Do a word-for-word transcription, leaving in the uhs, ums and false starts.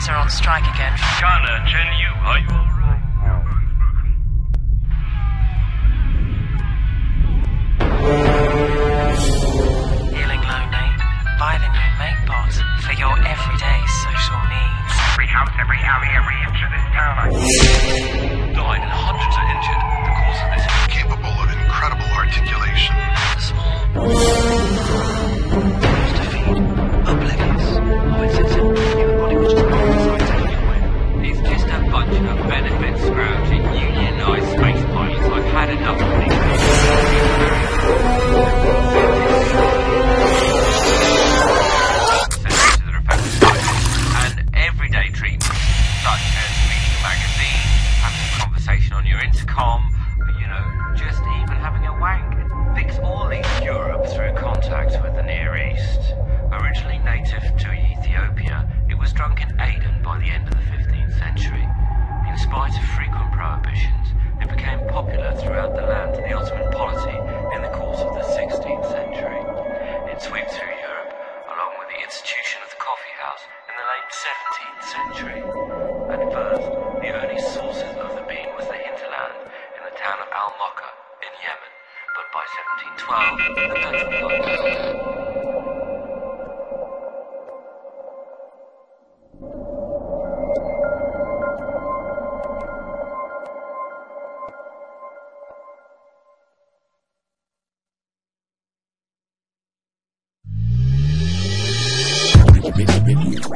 Police are on strike again. Ghana, Chen Yu, are you alright? Feeling lonely? Buy the new MateBot for your everyday social needs. Every house, every alley, every inch of this town. Died and hundreds are injured because of this. Capable of incredible articulation. Small. To feed. Oblivious. Of its intent. Your body was just It's just a bunch of benefit scrounging unionised space pilots. I've had enough of these. And everyday treatment, such as reading a magazine, having a conversation on your intercom, you know, just even having a wank. Fix all these Europe through contact with the Near East. Originally native to Ethiopia, it was drunk in Aden by the end of the fifteenth century. In spite of frequent prohibitions, it became popular throughout the land of the Ottoman polity in the course of the sixteenth century. It swept through Europe, along with the institution of the coffee house in the late seventeenth century. At first, the early sources of the bean was the hinterland in the town of Al-Mokka in Yemen, but by seventeen twelve, the Dutch were gone. Maybe, maybe.